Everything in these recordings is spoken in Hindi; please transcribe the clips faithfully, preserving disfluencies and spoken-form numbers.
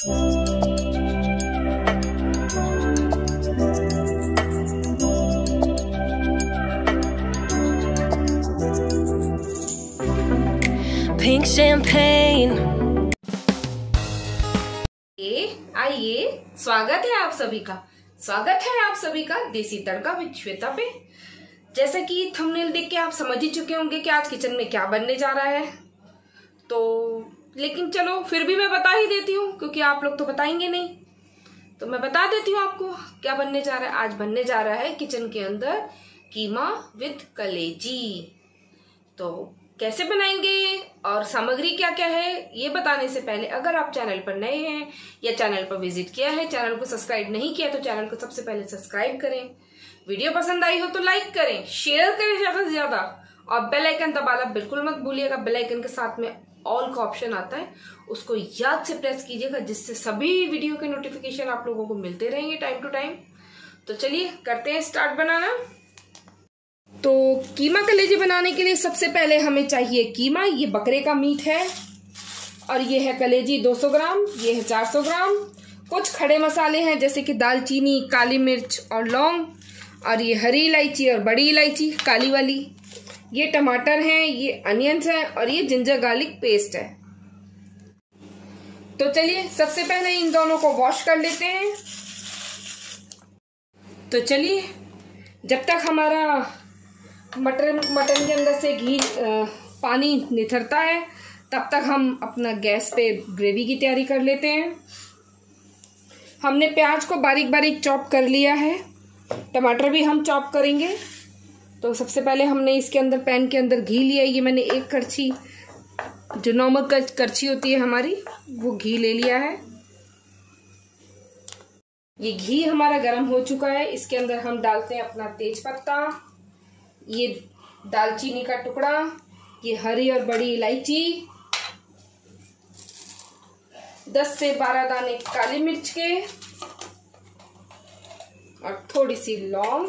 Pink champagne. आइए, स्वागत है आप सभी का स्वागत है आप सभी का देसी तड़का विद श्वेता पे। जैसा कि थंबनेल देख के आप समझ ही चुके होंगे कि आज किचन में क्या बनने जा रहा है, तो लेकिन चलो फिर भी मैं बता ही देती हूँ क्योंकि आप लोग तो बताएंगे नहीं, तो मैं बता देती हूँ आपको क्या बनने जा रहा है। आज बनने जा रहा है किचन के अंदर कीमा विद कलेजी। तो कैसे बनाएंगे और सामग्री क्या क्या है ये बताने से पहले अगर आप चैनल पर नए हैं या चैनल पर विजिट किया है, चैनल को सब्सक्राइब नहीं किया तो चैनल को सबसे पहले सब्सक्राइब करें। वीडियो पसंद आई हो तो लाइक करें, शेयर करें ज्यादा से ज्यादा और बेल आइकन दबाना बिल्कुल मत भूलिएगा। बेल आइकन के साथ में ऑल का ऑप्शन आता है, उसको याद से प्रेस कीजिएगा जिससे सभी वीडियो के नोटिफिकेशन आप लोगों को मिलते रहेंगे टाइम टू टाइम। तो चलिए करते हैं स्टार्ट बनाना। तो कीमा कलेजी बनाने के लिए सबसे पहले हमें चाहिए कीमा। ये बकरे का मीट है और ये है कलेजी दो सौ ग्राम, ये है चार सौ ग्राम। कुछ खड़े मसाले हैं जैसे कि दालचीनी, काली मिर्च और लौंग, और ये हरी इलायची और बड़ी इलायची काली वाली। ये टमाटर हैं, ये अनियंस हैं और ये जिंजर गार्लिक पेस्ट है। तो चलिए सबसे पहले इन दोनों को वॉश कर लेते हैं। तो चलिए जब तक हमारा मटन मटन के अंदर से घी पानी निथरता है तब तक हम अपना गैस पे ग्रेवी की तैयारी कर लेते हैं। हमने प्याज को बारीक बारीक चॉप कर लिया है, टमाटर भी हम चॉप करेंगे। तो सबसे पहले हमने इसके अंदर पैन के अंदर घी लिया। ये मैंने एक करछी, जो नॉर्मल करछी होती है हमारी, वो घी ले लिया है। ये घी हमारा गर्म हो चुका है। इसके अंदर हम डालते हैं अपना तेज पत्ता, ये दालचीनी का टुकड़ा, ये हरी और बड़ी इलायची, दस से बारह दाने काली मिर्च के और थोड़ी सी लौंग,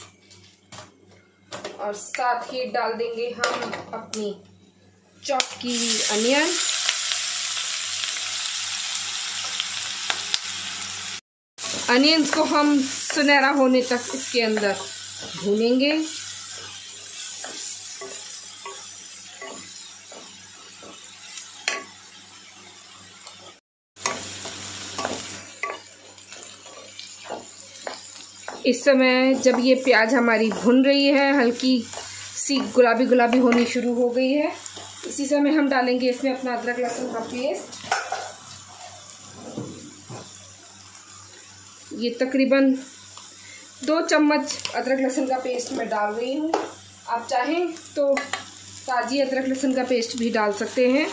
और साथ ही डाल देंगे हम अपनी चॉप की अनियन। अनियंस को हम सुनहरा होने तक इसके अंदर भूनेंगे। इस समय जब ये प्याज हमारी भुन रही है, हल्की सी गुलाबी गुलाबी होनी शुरू हो गई है, इसी समय हम डालेंगे इसमें अपना अदरक लहसुन का पेस्ट। ये तकरीबन दो चम्मच अदरक लहसुन का पेस्ट मैं डाल रही हूँ। आप चाहें तो ताजी अदरक लहसुन का पेस्ट भी डाल सकते हैं।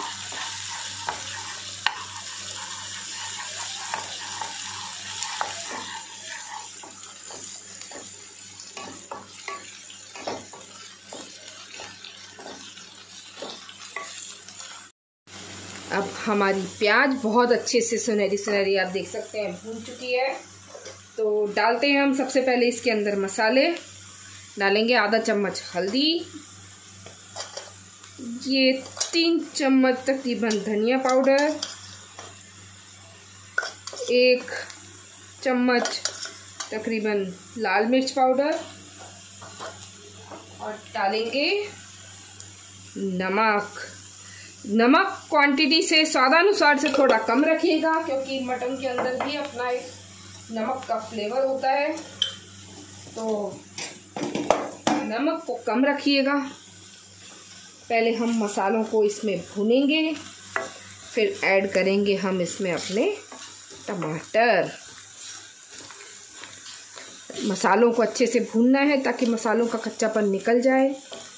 अब हमारी प्याज बहुत अच्छे से सुनहरी सुनहरी आप देख सकते हैं भून चुकी है। तो डालते हैं हम सबसे पहले इसके अंदर मसाले। डालेंगे आधा चम्मच हल्दी, ये तीन चम्मच तकरीबन धनिया पाउडर, एक चम्मच तकरीबन लाल मिर्च पाउडर, और डालेंगे नमक। नमक क्वांटिटी से स्वादानुसार से थोड़ा कम रखिएगा क्योंकि मटन के अंदर भी अपना एक नमक का फ्लेवर होता है, तो नमक को कम रखिएगा। पहले हम मसालों को इसमें भूनेंगे, फिर ऐड करेंगे हम इसमें अपने टमाटर। मसालों को अच्छे से भूनना है ताकि मसालों का कच्चापन निकल जाए।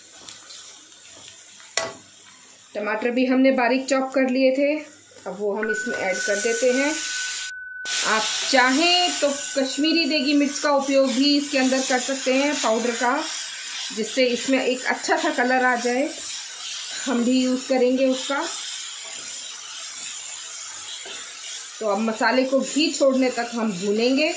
टमाटर भी हमने बारीक चॉप कर लिए थे, अब वो हम इसमें ऐड कर देते हैं। आप चाहें तो कश्मीरी देगी मिर्च का उपयोग भी इसके अंदर कर सकते हैं, पाउडर का, जिससे इसमें एक अच्छा सा कलर आ जाए। हम भी यूज़ करेंगे उसका। तो अब मसाले को घी छोड़ने तक हम भूनेंगे।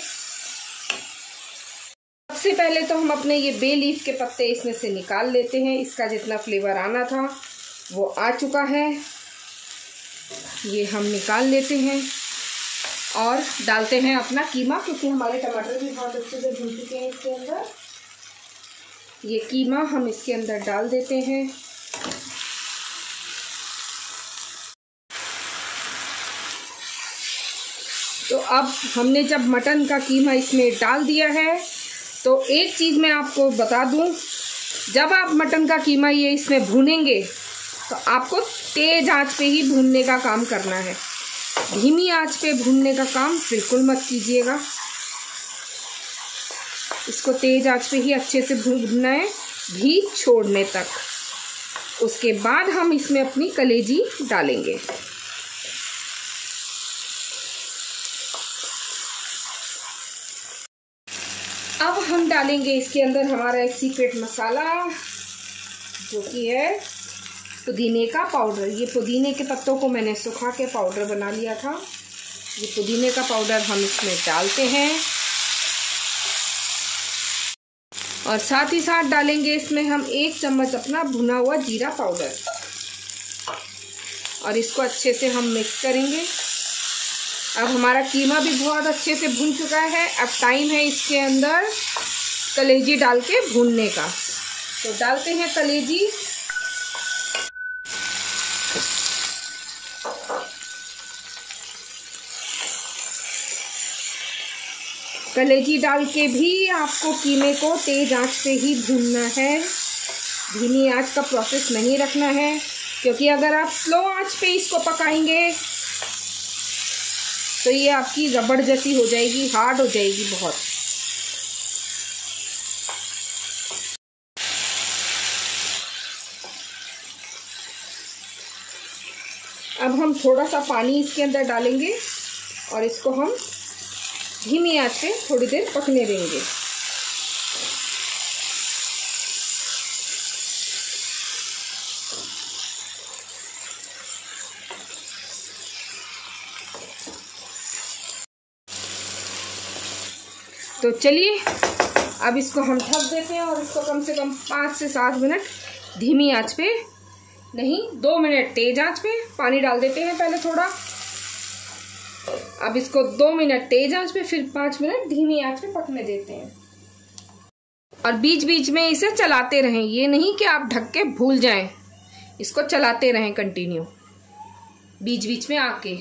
सबसे पहले तो हम अपने ये बे लीफ के पत्ते इसमें से निकाल लेते हैं। इसका जितना फ्लेवर आना था वो आ चुका है, ये हम निकाल लेते हैं। और डालते हैं अपना कीमा, क्योंकि हमारे टमाटर भी बहुत अच्छे से भून चुके हैं इसके अंदर। ये कीमा हम इसके अंदर डाल देते हैं। तो अब हमने जब मटन का कीमा इसमें डाल दिया है, तो एक चीज़ मैं आपको बता दूं, जब आप मटन का कीमा ये इसमें भूनेंगे तो आपको तेज़ आंच पे ही भूनने का काम करना है। धीमी आंच पे भूनने का काम बिल्कुल मत कीजिएगा। इसको तेज़ आंच पे ही अच्छे से भूनना है, घी छोड़ने तक। उसके बाद हम इसमें अपनी कलेजी डालेंगे। अब हम डालेंगे इसके अंदर हमारा एक सीक्रेट मसाला, जो कि है पुदीने का पाउडर। ये पुदीने के पत्तों को मैंने सुखा के पाउडर बना लिया था। ये पुदीने का पाउडर हम इसमें डालते हैं और साथ ही साथ डालेंगे इसमें हम एक चम्मच अपना भुना हुआ जीरा पाउडर, और इसको अच्छे से हम मिक्स करेंगे। अब हमारा कीमा भी बहुत अच्छे से भून चुका है। अब टाइम है इसके अंदर कलेजी डाल के भूनने का। तो डालते हैं कलेजी। कलेजी डाल के भी आपको कीमे को तेज आंच पे ही भूनना है, धीमी आंच का प्रोसेस नहीं रखना है, क्योंकि अगर आप स्लो आंच पे इसको पकाएंगे तो ये आपकी रबड़ जैसी हो जाएगी, हार्ड हो जाएगी बहुत। अब हम थोड़ा सा पानी इसके अंदर डालेंगे और इसको हम धीमी आंच पे थोड़ी देर पकने देंगे। तो चलिए अब इसको हम ढक देते हैं और इसको कम से कम पाँच से सात मिनट धीमी आंच पे, नहीं दो मिनट तेज आंच पे। पानी डाल देते हैं पहले थोड़ा। अब इसको दो मिनट तेज आंच पे, फिर पाँच मिनट धीमी आंच पे पकने देते हैं। और बीच बीच में इसे चलाते रहें, ये नहीं कि आप ढक के भूल जाएं। इसको चलाते रहें कंटिन्यू बीच बीच में आके।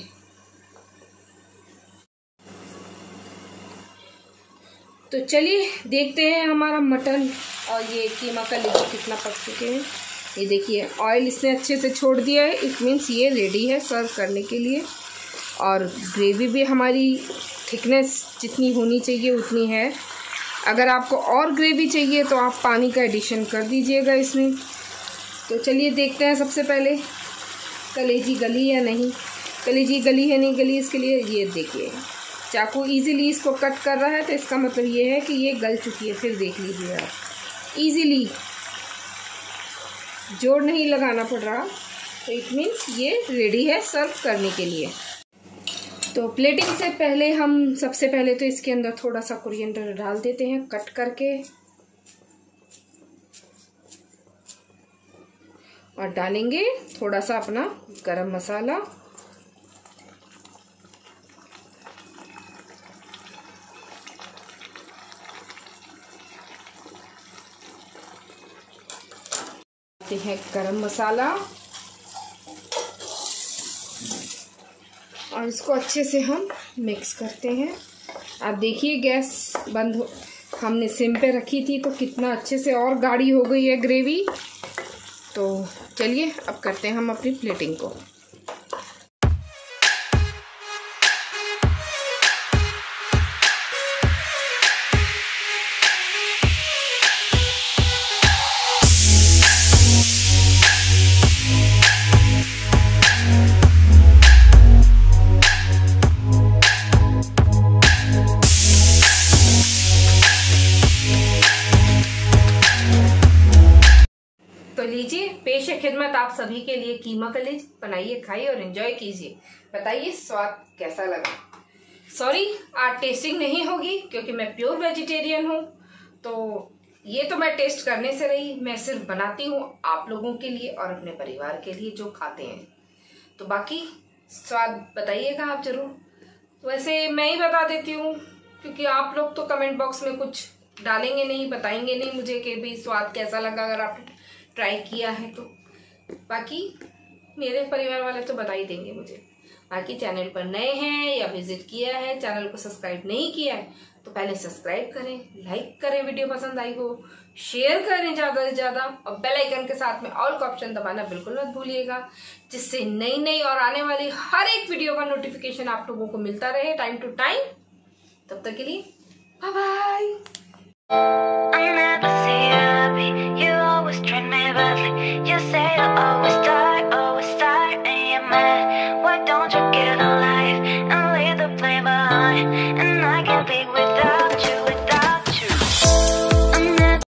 तो चलिए देखते हैं हमारा मटन और ये कीमा का कलेजी कितना पक चुके हैं। ये देखिए ऑयल इसने अच्छे से छोड़ दिया है, इट मीन्स ये रेडी है सर्व करने के लिए। और ग्रेवी भी हमारी थिकनेस जितनी होनी चाहिए उतनी है। अगर आपको और ग्रेवी चाहिए तो आप पानी का एडिशन कर दीजिएगा इसमें। तो चलिए देखते हैं सबसे पहले कलेजी गली या नहीं। कलेजी गली है नहीं गली, इसके लिए ये देखिए चाकू इजीली इसको कट कर रहा है, तो इसका मतलब ये है कि ये गल चुकी है। फिर देख लीजिए आप, इजीली जोर नहीं लगाना पड़ रहा, तो इट मीन्स ये रेडी है सर्व करने के लिए। तो प्लेटिंग से पहले हम सबसे पहले तो इसके अंदर थोड़ा सा कोरिएंडर डाल देते हैं कट करके, और डालेंगे थोड़ा सा अपना गरम मसाला। है गरम मसाला और इसको अच्छे से हम मिक्स करते हैं। आप देखिए गैस बंद हो, हमने सिम पे रखी थी तो कितना अच्छे से और गाढ़ी हो गई है ग्रेवी। तो चलिए अब करते हैं हम अपनी प्लेटिंग को। लीजिए पेश है खिदमत आप सभी के लिए कीमा कलेज। बनाइए, खाइए और एंजॉय कीजिए। बताइए स्वाद कैसा लगा। सॉरी आज टेस्टिंग नहीं होगी क्योंकि मैं प्योर वेजिटेरियन हूँ, तो ये तो मैं टेस्ट करने से रही, मैं सिर्फ बनाती हूँ आप लोगों के लिए और अपने परिवार के लिए जो खाते हैं। तो बाकी स्वाद बताइएगा आप जरूर। वैसे मैं ही बता देती हूँ, क्योंकि आप लोग तो कमेंट बॉक्स में कुछ डालेंगे नहीं, बताएंगे नहीं मुझे कि भाई स्वाद कैसा लगा अगर आपने ट्राई किया है तो। बाकी मेरे परिवार वाले तो बता ही देंगे मुझे। बाकी चैनल पर नए हैं या विजिट किया है, चैनल को सब्सक्राइब नहीं किया है तो पहले सब्सक्राइब करें, लाइक करें, वीडियो पसंद आई हो शेयर करें ज़्यादा से ज़्यादा, और बेल आइकन के साथ में ऑल का ऑप्शन दबाना बिल्कुल मत भूलिएगा, जिससे नई नई और आने वाली हर एक वीडियो का नोटिफिकेशन आप लोगों को मिलता रहे टाइम टू टाइम। तब तक के लिए bye bye. I never see you happy. You always treat me badly. You say